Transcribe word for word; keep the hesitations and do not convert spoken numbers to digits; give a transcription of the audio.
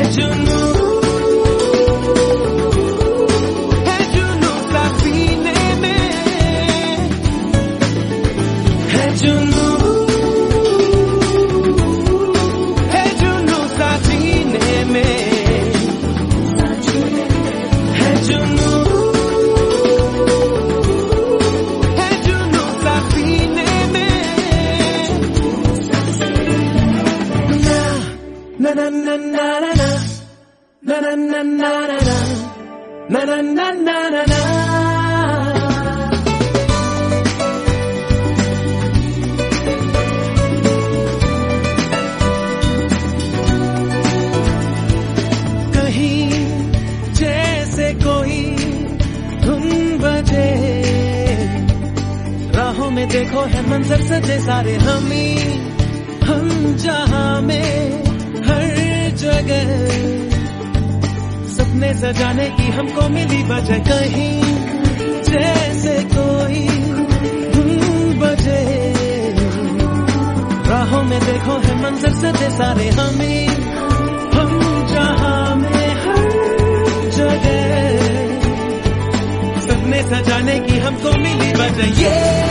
जुनू है जुनू सा सीने में, है जुनू है जुनू सा सीने में, है जुनू है जुनू सा सीने में। Na na na na na na na na na na na na na na na na na। कहीं जैसे कोई धुन बजे, राहों में देखो है मंजर सजे सारे हमी, हम जहां में हर जगह सपने सजाने की हमको मिली वजह। कहीं जैसे कोई धुन बजे, राहों में देखो है मंजर सजे सारे हमें, हम जहां में हर जगह सपने सजाने की हमको मिली वजह। ये